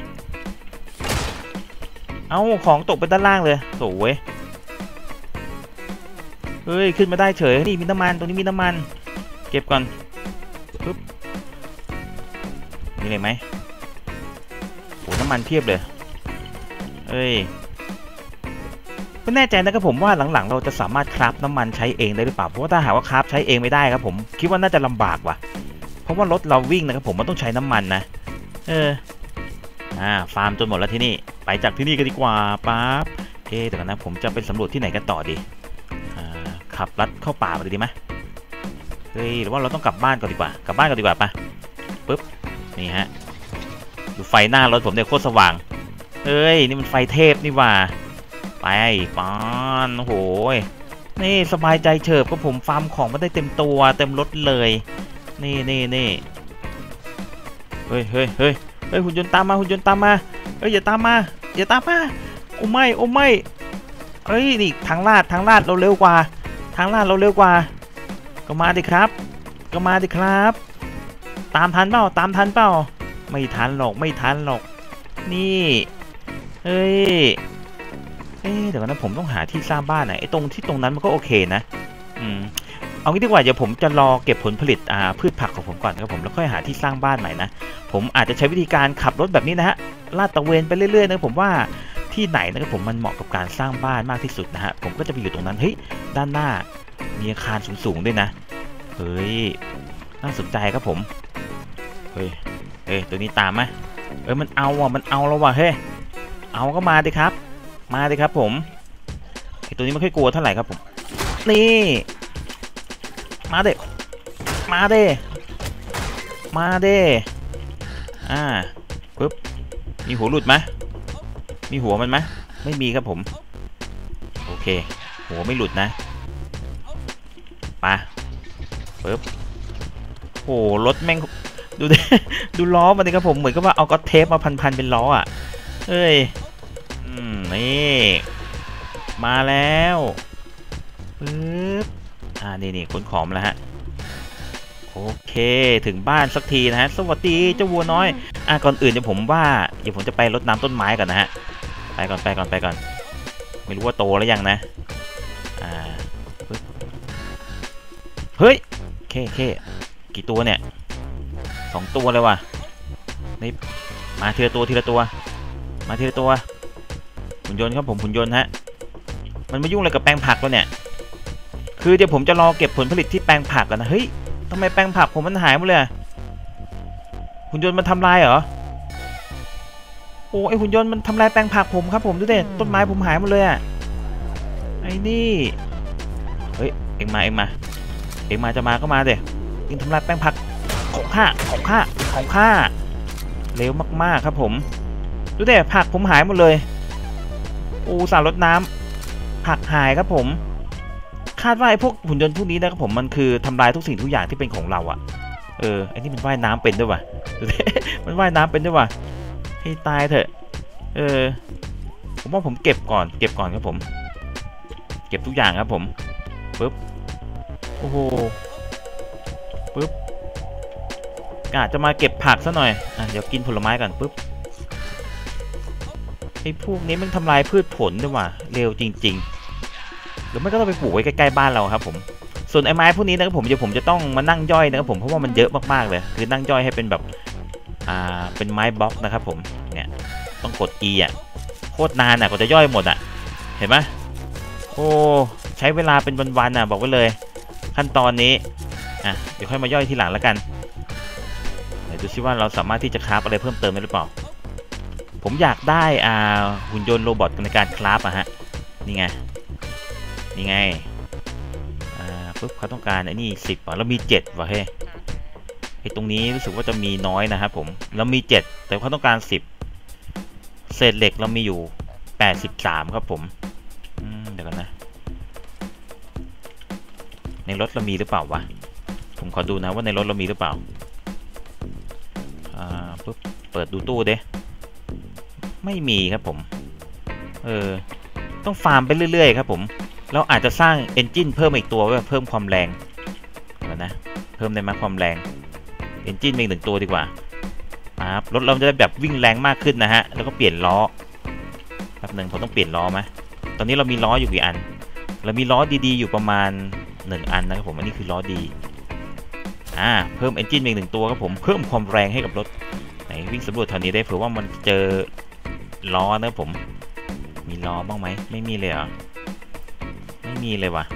เอาของตกไปด้านล่างเลยโถ่เว้ยเฮ้ยขึ้นมาได้เฉยนี่มีน้ำมันตรงนี้มีน้ำมันเก็บก่อนปึ๊บนี่เลยไหมโอ้น้ำมันเพียบเลยเอ้ยไม่แน่ใจนะครับผมว่าหลังๆเราจะสามารถคราฟน้ำมันใช้เองได้หรือเปล่าเพราะว่าถ้าหากว่าคราฟใช้เองไม่ได้ครับผมคิดว่าน่าจะลำบากว่ะเพราะว่ารถเราวิ่งนะครับผมมันต้องใช้น้ำมันนะฟาร์มจนหมดแล้วที่นี่ไปจากที่นี่กันดีกว่าปั๊บเดี๋ยวนะผมจะไปสำรวจที่ไหนกันต่อดีขับลัดเข้าป่าไปดีไหมเฮ้ยหรือว่าเราต้องกลับบ้านก่อนดีกว่าปะปึ๊บนี่ฮะดูไฟหน้ารถผมเนี่ยโคตรสว่างเฮ้ยนี่มันไฟเทพนี่ว่าไปป้อนโอ้โหนี่สบายใจเฉิบก็ผมฟาร์มของมาได้เต็มตัวเต็มรถเลยนี่เฮ้ยหุ่นยนต์ตามมาเฮ้ยอย่าตามมาโอ้ไม่เฮ้ยนี่ทางลาดเราเร็วกว่าก็มาดิครับตามทันเปล่าไม่ทันหรอกนี่เฮ้ยเดี๋ยวนะผมต้องหาที่สร้างบ้านไอ้ตรงนั้นมันก็โอเคนะเอางี้ดีกว่าเดี๋ยวผมจะรอเก็บผลผลิตพืชผักของผมก่อนครับผมแล้วค่อยหาที่สร้างบ้านใหม่นะผมอาจจะใช้วิธีการขับรถแบบนี้นะฮะลาดตระเวนไปเรื่อยๆนะผมว่าที่ไหนนะครับผมมันเหมาะกับการสร้างบ้านมากที่สุดนะฮะผมก็จะไปอยู่ตรงนั้นเฮ้ยด้านหน้ามีอาคารสูงๆด้วยนะเฮ้ยน่าสนใจครับผมเฮ้ยตัวนี้ตามไหมมันเอาแล้วว่ะเฮ้ยเอาก็มาดิครับผมไอตัวนี้ไม่ค่อยกลัวเท่าไหร่ครับผมนี่มาเด้ปึ๊บมีหัวหลุดไหมมีหัวมันไหมไม่มีครับผมโอเคหัวไม่หลุดนะไปปึ๊บโอ้รถแม่งดูล้อมันดิครับผมเหมือนกับว่าเอาก๊อตเทปมาพันเป็นล้อเอ้ยนี่มาแล้วปึ๊บนี่ขนของแล้วฮะโอเคถึงบ้านสักทีนะฮะสวัสดีเจ้าวัวน้อยก่อนอื่นเดี๋ยวผมจะไปรดน้ำต้นไม้ก่อนนะฮะไปก่อนไม่รู้ว่าโตแล้วยังนะเฮ้ยเคกี่ตัวเนี่ย2 ตัวเลยว่ะนี่มาทีละตัวหุ่นยนต์ครับผมหุ่นยนต์ฮะมันไม่ยุ่งอะไรกับแปลงผักแล้วเนี่ยคือเดี๋ยวผมจะรอเก็บผลผลิตที่แปลงผักกันนะเฮ้ยทำไมแปลงผักผมมันหายหมดเลยหุ่นยนต์มันทำลายเหรอโอ้ไอหุ่นยนต์มันทำลายแปลงผักผมครับผมดูดิต้นไม้ผมหายหมดเลยอ่ะไอ้นี่เฮ้ยเอ็งมาจะมาก็มาเดี๋ยวยิงทำลายแปลงผักของข้าเร็วมากๆครับผมดูดิผักผมหายหมดเลยสารรดน้ำผักหายครับผมคาดว่าไอ้พวกหุ่นยนต์พวกนี้นะครับผมมันคือทำลายทุกสิ่งทุกอย่างที่เป็นของเราอ่ะไอ้นี่มันว่ายน้ำเป็นด้วยวะดูดิมันว่ายน้ำเป็นด้วยวะให้ตายเถอะผมว่าผมเก็บก่อนครับผมเก็บทุกอย่างครับผมปึ๊บโอ้โหปึ๊บกะจะมาเก็บผักซะหน่อยเดี๋ยวกินผลไม้ก่อนปึ๊บไอ้พวกนี้มันทำลายพืชผลด้วยว่ะเร็วจริงๆหรือไม่ก็ต้องไปปลูกไว้ใกล้ๆบ้านเราครับผมส่วนไอ้ไม้พวกนี้นะครับผมจะต้องมานั่งย่อยนะครับผมเพราะว่ามันเยอะมากๆเลยคือนั่งย่อยให้เป็นแบบเป็นไม้บล็อกนะครับผมเนี่ยต้องกด E โคตรนานกว่าจะย่อยหมดเห็นไหมโอ้ใช้เวลาเป็นวันๆบอกไว้เลยขั้นตอนนี้เดี๋ยวค่อยมาย่อยทีหลังแล้วกันเดี๋ยวดูซิว่าเราสามารถที่จะคราฟอะไรเพิ่มเติมได้หรือเปล่าผมอยากได้หุ่นยนต์โรบอทในการคราฟฮะนี่ไงปุ๊บเขาต้องการไอ้นี่10แล้วมี7ว่ะเฮ้ยไอ้ตรงนี้รู้สึกว่าจะมีน้อยนะครับผมเรามี7แต่เขาต้องการ10เศษเหล็กเรามีอยู่83ครับผมเดี๋ยวกันนะในรถเรามีหรือเปล่าวะผมขอดูนะว่าในรถเรามีหรือเปล่าปุ๊บเปิดดูตู้เด้ไม่มีครับผมต้องฟาร์มไปเรื่อยๆครับผมเราอาจจะสร้างเอนจินเพิ่มอีกตัวเพื่อเพิ่มความแรงนะเพิ่มได้ไหมความแรงเอนจินอีก1 ตัวดีกว่าครับรถเราจะได้แบบวิ่งแรงมากขึ้นนะฮะแล้วก็เปลี่ยนล้อแป๊บนึงผมต้องเปลี่ยนล้อไหมตอนนี้เรามีล้ออยู่กี่อันเรามีล้อดีๆอยู่ประมาณ1 อันนะครับผมอันนี้คือล้อดีเพิ่มเอนจินอีก1 ตัวครับผมเพิ่มความแรงให้กับรถไหนวิ่งสำรวจแถวนี้ได้เผื่อว่ามันเจอล้อนะครับผมมีล้อบ้างไหมไม่มีเลยเหรอไม่มีเลยว่ะ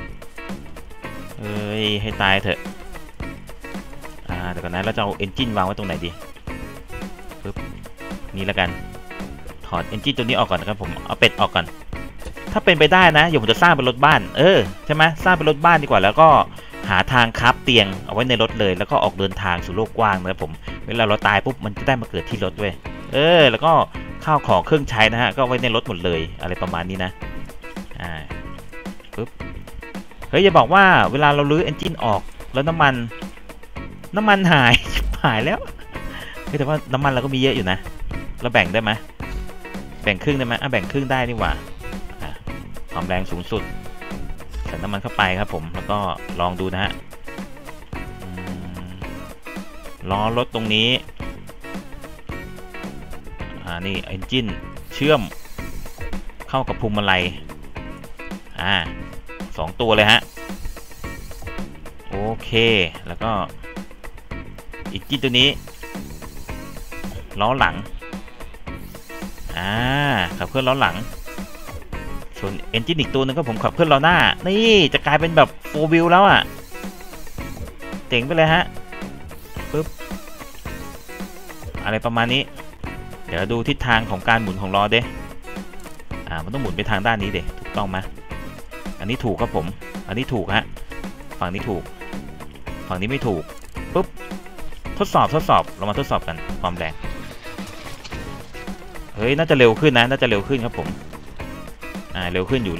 ให้ตายเถอะเดี๋ยวก่อนนะเราจะเอาเอนจินวางไว้ตรงไหนดีปึ๊บนี่แล้วกันถอดเอนจินตัวนี้ออกก่อนนะครับผมเอาเป็ดออกก่อนถ้าเป็นไปได้นะเดี๋ยวผมจะสร้างเป็นรถบ้านใช่ไหมสร้างเป็นรถบ้านดีกว่าแล้วก็หาทางคราฟเตียงเอาไว้ในรถเลยแล้วก็ออกเดินทางสู่โลกกว้างนะครับผมเวลาเราตายปุ๊บมันจะได้มาเกิดที่รถเว้ยแล้วก็ข้าวของเครื่องใช้นะฮะก็ไว้ในรถหมดเลยอะไรประมาณนี้นะปึ๊บเฮ้ยอย่าบอกว่าเวลาเราลื้อเอนจินออกแล้วน้ำมันหายแล้วแต่ว่าน้ำมันเราก็มีเยอะอยู่นะเราแบ่งได้ไหมแบ่งครึ่งได้ไหมแบ่งครึ่งได้นี่หว่าความแรงสูงสุดใส่น้ำมันเข้าไปครับผมแล้วก็ลองดูนะฮะล้อรถตรงนี้นี่เอนจินเชื่อมเข้ากับพวงมาลัย2 ตัวเลยฮะโอเคแล้วก็อีกจินตัวนี้ล้อหลังขับเคลื่อนล้อหลังส่วนเอนจินอีกตัวนึงก็ผมขับเคลื่อนล้อหน้านี่จะกลายเป็นแบบ4 wheelแล้วเจ๋งไปเลยฮะปึ๊บอะไรประมาณนี้เดี๋ยวดูทิศทางของการหมุนของล้อเด้มันต้องหมุนไปทางด้านนี้เด้ถูกต้องไหมอันนี้ถูกครับผมอันนี้ถูกฮะฝั่งนี้ถูกฝั่งนี้ไม่ถูกปุ๊บทดสอบเรามาทดสอบกันความแรงเฮ้ยน่าจะเร็วขึ้นนะน่าจะเร็วขึ้นครับผมเร็วขึ้นอยู่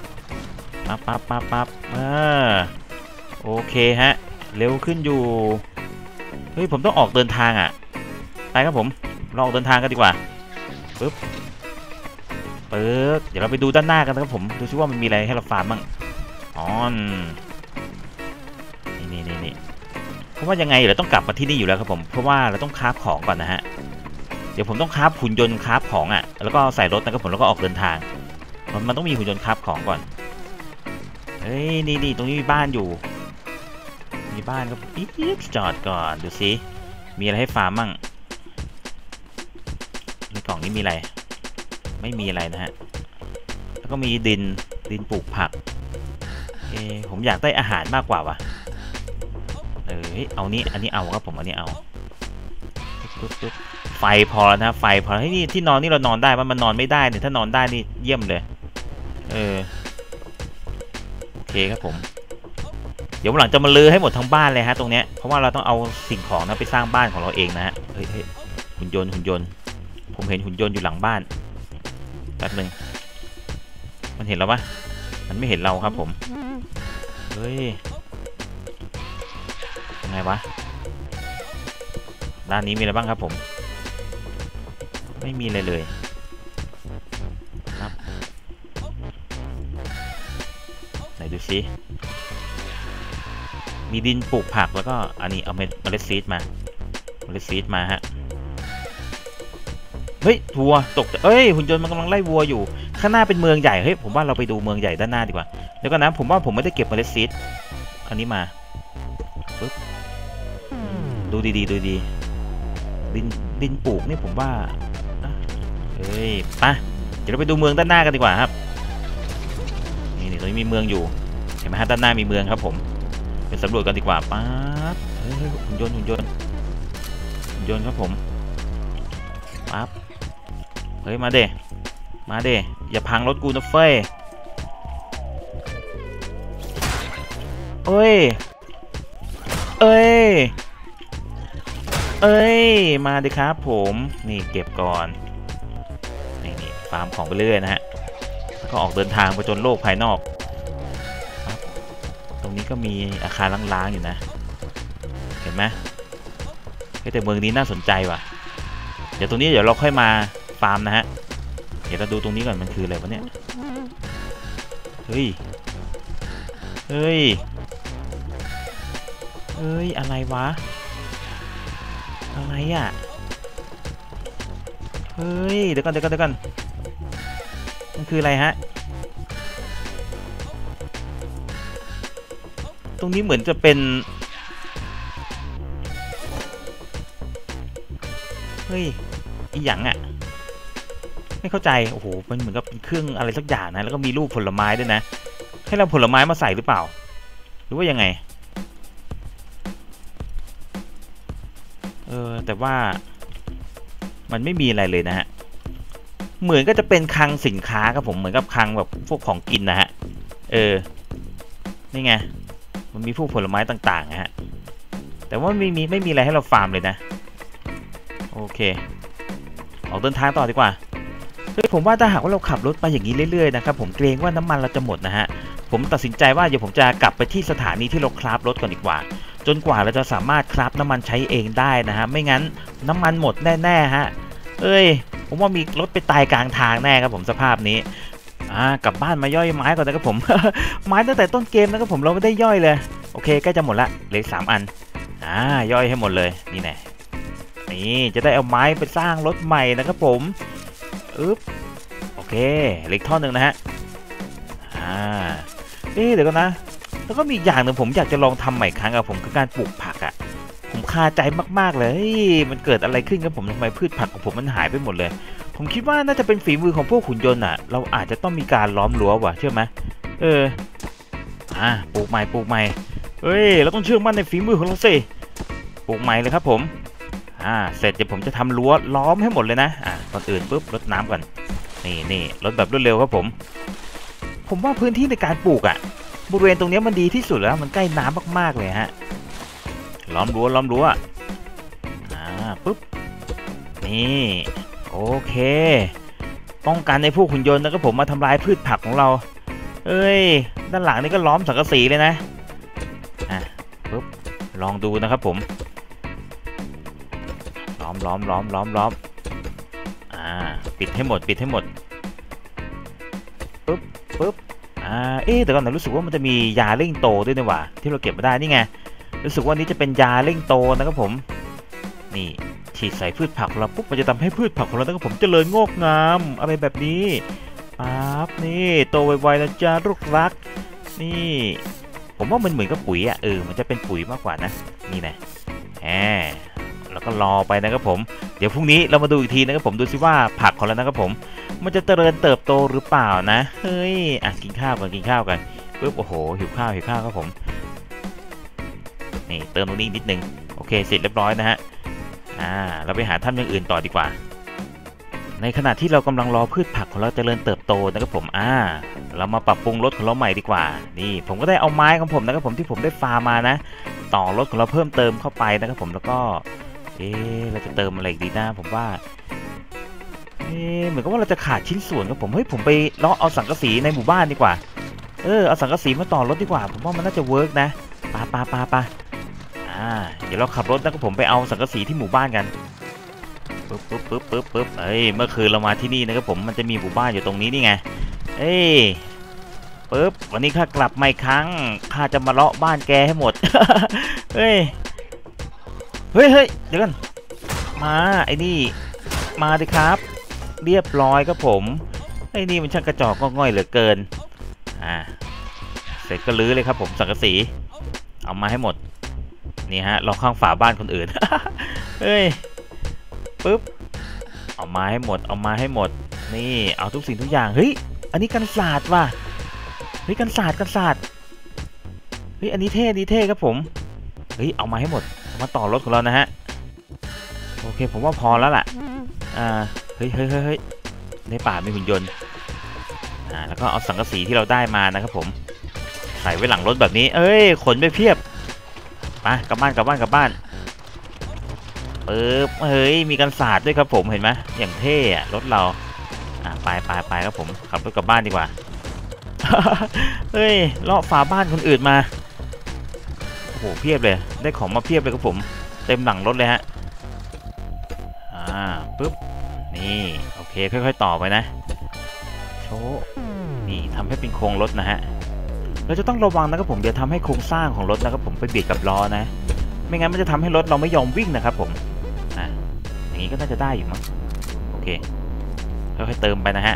ปั๊บโอเคฮะเร็วขึ้นอยู่เฮ้ยผมต้องออกเดินทางไปครับผมลองออกเดินทางกันดีกว่าปึ๊บเปิดเดี๋ยวเราไปดูด้านหน้ากันนะครับผมดูซิว่ามันมีอะไรให้เราฟาร์มบ้างอ๋อนี่เพราะว่ายังไงเราต้องกลับมาที่นี่อยู่แล้วครับผมเพราะว่าเราต้องคราฟของก่อนนะฮะเดี๋ยวผมต้องคราฟหุ่นยนต์คราฟของอ่ะแล้วก็ใส่รถนะครับผมแล้วก็ออกเดินทางมันต้องมีหุ่นยนต์คราฟของก่อนเฮ้ยนี่ตรงนี้มีบ้านอยู่มีบ้านก็จอดก่อนดูซิมีอะไรให้ฟาร์มบ้างในกล่องนี้มีอะไรไม่มีอะไรนะฮะแล้วก็มีดินปลูกผักผมอยากได้อาหารมากกว่าวะเอานี้อันนี้เอาครับผมอันนี้เอาไฟพอแล้วนะไฟพอให้นี่ที่นอนนี่เรานอนได้มันนอนไม่ได้เนี่ยถ้านอนได้นี่เยี่ยมเลยโอเคครับผมเดี๋ยวหลังจะมาลื้อให้หมดทั้งบ้านเลยฮะตรงเนี้ยเพราะว่าเราต้องเอาสิ่งของนะไปสร้างบ้านของเราเองนะฮะเฮ้ยหุ่นยนต์ผมเห็นหุ่นยนต์อยู่หลังบ้านแป๊บนึงมันเห็นเราปะมันไม่เห็นเราครับผมเฮ้ยยังไงวะด้านนี้มีอะไรบ้างครับผมไม่มีอะไรเลยครับไหนดูซิมีดินปลูกผักแล้วก็อันนี้เอาเมล็ดซีดมาฮะเฮ้ยวัวตกหุ่นยนต์มันกำลังไล่วัวอยู่ข้างหน้าเป็นเมืองใหญ่เฮ้ยผมว่าเราไปดูเมืองใหญ่ด้านหน้าดีกว่าเดี๋ยวก่อนนะผมว่าผมไม่ได้เก็บเมล็ดซีดอันนี้มาปึ๊บดูดีดินปลูกนี่ผมว่าเฮ้ยไปเดี๋ยวเราไปดูเมืองด้านหน้ากันดีกว่าครับนี่ตรงนี้มีเมืองอยู่เห็นไหมฮะด้านหน้ามีเมืองครับผมไปสำรวจกันดีกว่าป๊าบเฮ้ยหุ่นยนต์ครับผมปั๊บเฮ้ยมาเด้อย่าพังรถกูนะเฟ้ยเอ้ยมาดิครับผมนี่เก็บก่อนนี่ฟาร์มของไปเรื่อยนะฮะแล้วก็ออกเดินทางไปจนโลกภายนอกตรงนี้ก็มีอาคารล้างๆอยู่นะเห็นไหมแต่เมืองนี้น่าสนใจว่ะเดี๋ยวตรงนี้เดี๋ยวเราค่อยมาฟาร์มนะฮะเดี๋ยวเราดูตรงนี้ก่อนมันคืออะไรวะเนี่ยเฮ้ยอะไรวะอะไรอ่ะเฮ้ยเดี๋ยวก่อนมันคืออะไรฮะตรงนี้เหมือนจะเป็นเฮ้ยอีหยังอ่ะไม่เข้าใจโอ้โหมันเหมือนกับเป็นเครื่องอะไรสักอย่างนะแล้วก็มีรูปผลไม้ด้วยนะให้เราผลไม้มาใส่หรือเปล่าหรือว่ายังไงแต่ว่ามันไม่มีอะไรเลยนะฮะเหมือนก็จะเป็นคลังสินค้าครับผมเหมือนกับคลังแบบพวกของกินนะฮะนี่ไงมันมีพวกผลไม้ต่างๆนะฮะแต่ว่าไม่มีอะไรให้เราฟาร์มเลยนะโอเคออกเดินทางต่อดีกว่าผมว่าถ้าหากว่าเราขับรถไปอย่างนี้เรื่อยๆนะครับผมเกรงว่าน้ำมันเราจะหมดนะฮะผมตัดสินใจว่าเดี๋ยวผมจะกลับไปที่สถานีที่เราคราฟรถก่อนดีกว่าจนกว่าเราจะสามารถคราฟน้ำมันใช้เองได้นะฮะไม่งั้นน้ำมันหมดแน่ๆฮะผมว่ามีรถไปตายกลางทางแน่ครับผมสภาพนี้กลับบ้านมาย่อยไม้ก่อนนะครับผม ไม้ตั้งแต่ต้นเกมนะครับผมเราไม่ได้ย่อยเลยโอเคใกล้จะหมดละเหลือ3 อันย่อยให้หมดเลยนี่แน่นี่จะได้เอาไม้ไปสร้างรถใหม่นะครับผมโอเคเหลือท่อนหนึ่งนะฮะเดี๋ยวก่อนนะแล้วก็มีอย่างหนึ่งผมอยากจะลองทำใหม่ครั้งกับผมคือการปลูกผักผมคาใจมากๆเลยมันเกิดอะไรขึ้นกับผมทำไมพืชผักของผมมันหายไปหมดเลยผมคิดว่าน่าจะเป็นฝีมือของพวกหุ่นยนต์เราอาจจะต้องมีการล้อมรั้วว่ะเชื่อไหมปลูกใหม่เราต้องเชื่อมั่นในฝีมือของเราสิปลูกใหม่เลยครับผมเสร็จเดี๋ยวผมจะทำรั้วล้อมให้หมดเลยนะก่อนอื่นปุ๊บรดน้ำก่อนนี่รดแบบรวดเร็วครับผมว่าพื้นที่ในการปลูกบริเวณตรงนี้มันดีที่สุดแล้วมันใกล้น้ำมากๆเลยฮะล้อมรั้วปุ๊บนี่โอเคป้องกันในพวกหุ่นยนต์นะครับผมมาทำลายพืชผักของเราด้านหลังนี่ก็ล้อมสังกะสีเลยนะปุ๊บลองดูนะครับผมล้อมปิดให้หมดแต่ก่อนนะรู้สึกว่ามันจะมียาเร่งโตด้วยนะว่ะที่เราเก็บมาได้นี่ไงรู้สึกว่านี้จะเป็นยาเร่งโตนะครับผมนี่ฉีดใส่พืชผักของเราปุ๊บมันจะทำให้พืชผักของเรานะครับผมเจริญงอกงามอะไรแบบนี้ปั๊บนี่โตไวๆนะจ๊ะลูกรักนี่ผมว่ามันเหมือนกับปุ๋ยอ่ะมันจะเป็นปุ๋ยมากกว่านะนี่นะแล้วก็รอไปนะครับผมเดี๋ยวพรุ่งนี้เรามาดูอีกทีนะครับผมดูซิว่าผักของเรานะครับผมมันจะเจริญเติบโตหรือเปล่านะเฮ้ยกินข้าวกันปุ๊บโอ้โหหิวข้าวครับผมนี่เติมตรงนี้นิดนึงโอเคเสร็จเรียบร้อยนะฮะเราไปหาทำอย่างอื่นต่อดีกว่าในขณะที่เรากำลังรอพืชผักของเราเจริญเติบโตนะครับผมเรามาปรับปรุงรถของเราใหม่ดีกว่านี่ผมก็ได้เอาไม้ของผมนะครับผมที่ผมได้ฟาร์มมานะต่อรถของเราเพิ่มเติมเข้าไปนะครับผมแล้วก็เราจะเติมอะไรอีกดีนะผมว่าเหมือนกับว่าเราจะขาดชิ้นส่วนครับผมผมไปเลาะเอาสังกะสีในหมู่บ้านดีกว่าเอาสังกะสีมาต่อรถดีกว่าผมว่ามันน่าจะเวิร์กนะปาเดี๋ยวเราขับรถนะครับผมไปเอาสังกะสีที่หมู่บ้านกันปึ๊บเมื่อคืนเรามาที่นี่นะครับผมมันจะมีหมู่บ้านอยู่ตรงนี้นี่ไงปึ๊บวันนี้ข้ากลับมาอีกครั้งข้าจะมาเลาะบ้านแกให้หมด เฮ้ยเดี๋ยวกันมาไอ้นี่มาดิครับเรียบร้อยครับผมไอ้นี่มันช่างกระจอกง่อยเหลือเกินเสร็จก็ลื้อเลยครับผมสังกะสีเอามาให้หมดนี่ฮะลองข้างฝาบ้านคนอื่น ปึ๊บเอามาให้หมดนี่เอาทุกสิ่งทุกอย่างเฮ้ยอันนี้กันศาสตร์ว่ะเฮ้ยกันศาสตร์เฮ้ยอันนี้เท่ครับผมเฮ้ยเอามาให้หมดมาต่อรถของเรานะฮะโอเคผมว่าพอแล้วล่ะเฮ้ยในป่ามีหุ่นยนต์แล้วก็เอาสังกะสีที่เราได้มานะครับผมใส่ไว้หลังรถแบบนี้ขนไปเพียบไปกลับบ้านปึ๊บเฮ้ยมีกันศาสตร์ด้วยครับผมเห็นไหมอย่างเท่รถเราไปครับผมขับรถกลับบ้านดีกว่า เฮ้ยเลาะฝาบ้านคนอื่นมาโอ้โหเพียบเลยได้ของมาเพียบเลยครับผมเต็มหลังรถเลยฮะปึ๊บนี่โอเคค่อยๆต่อไปนะโชว์นี่ทำให้เป็นโครงรถนะฮะเราจะต้องระวังนะครับผมเดี๋ยวทำให้โครงสร้างของรถนะครับผมไปเบียดกับล้อนะไม่งั้นมันจะทำให้รถเราไม่ยอมวิ่งนะครับผมอย่างนี้ก็น่าจะได้อยู่มั้งโอเคค่อยๆเติมไปนะฮะ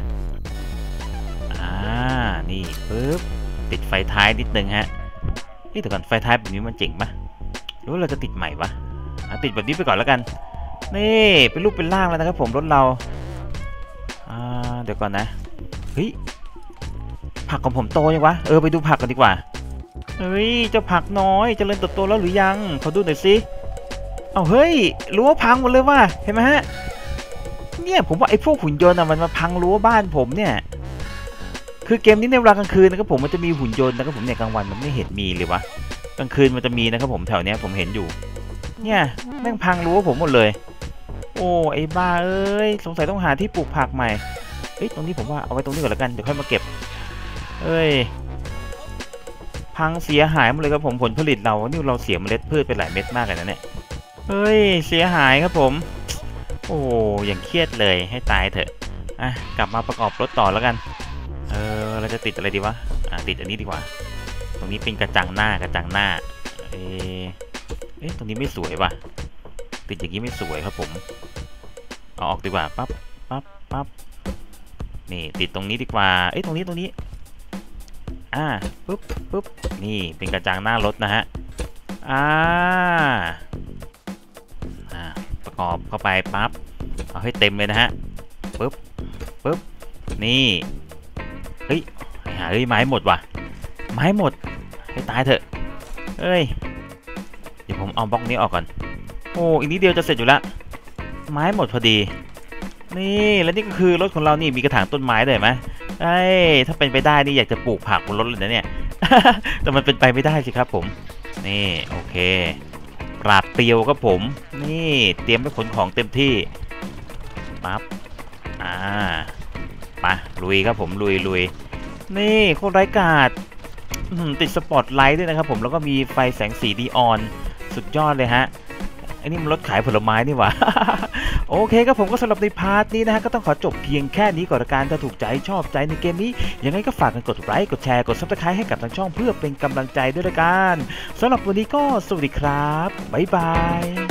นี่ปึ๊บติดไฟท้ายนิดนึงฮะแต่ก่อนไฟท้ายแบบนี้มันเจ๋งปะหรือว่าเราจะติดใหม่ปะติดแบบนี้ไปก่อนแล้วกันนี่เป็นรูปเป็นร่างแล้วนะครับผมรถเราเดี๋ยวก่อนนะเฮ้ยผักของผมโตยังวะไปดูผักกันดีกว่าเฮ้ยเจ้าผักน้อยเจริญเติบโตแล้วหรือยังขอดูหน่อยสิเอาเฮ้ยรั้วพังหมดเลยว่ะเห็นไหมฮะเนี่ยผมว่าไอ้พวกหุ่นยนต์มันมาพังรั้วบ้านผมเนี่ยคือเกมนี้ในเวลากลางคืนนะครับผมมันจะมีหุ่นยนต์นะครับผมเนี่ยกลางวันมันไม่เห็นมีเลยวะกลางคืนมันจะมีนะครับผมแถวเนี้ยผมเห็นอยู่เนี่ยแม่งพังรั้วผมหมดเลยโอ้ไอ้บ้าสงสัยต้องหาที่ปลูกผักใหม่ตรงนี้ผมว่าเอาไว้ตรงนี้ก่อนแล้วกันเดี๋ยวค่อยมาเก็บพังเสียหายหมดเลยครับผมผลผลิตเรานี่เราเสียเมล็ดพืชไปหลายเม็ดมากเลยนะเนี่ยเสียหายครับผมโอ้อย่างเครียดเลยให้ตายเถอะกลับมาประกอบรถต่อแล้วกันเราจะติดอะไรดีวะติดอันนี้ดีกว่าตรงนี้เป็นกระจังหน้าตรงนี้ไม่สวยว่ะติดอย่างนี้ไม่สวยครับผมเอาออกดีกว่าปั๊บนี่ติดตรงนี้ดีกว่าตรงนี้ปึ๊บนี่เป็นกระจังหน้ารถนะฮะประกอบเข้าไปปั๊บเอาให้เต็มเลยนะฮะปึ๊บนี่เฮ้ยไม้หมดว่ะไม้หมดให้ตายเถอะเดี๋ยวผมเอาบล็อกนี้ออกก่อนโอ้อีกนิดเดียวจะเสร็จอยู่ละไม้หมดพอดีนี่แล้วนี่ก็คือรถของเรานี่มีกระถางต้นไม้ด้วยไหมถ้าเป็นไปได้นี่อยากจะปลูกผักบนรถเลยนะเนี่ย แต่มันเป็นไปไม่ได้สิครับผมนี่โอเคปราบเปรียวครับผมนี่เตรียมไปขนของเต็มที่ปั๊บไปลุยครับผมลุยนี่โคตรไร้กาดติดสปอตไลท์ด้วยนะครับผมแล้วก็มีไฟแสงสีนีออนสุดยอดเลยฮะอันนี้มันรถขายผลไม้นี่หว่า โอเคครับผมก็สำหรับในพาร์ทนี้นะฮะก็ต้องขอจบเพียงแค่นี้ก่อนละกันถ้าถูกใจชอบใจในเกมนี้ยังไงก็ฝากกันกดไลค์กดแชร์กด Subscribe ให้กับทางช่องเพื่อเป็นกำลังใจด้วยละกันสำหรับวันนี้ก็สวัสดีครับบ๊ายบาย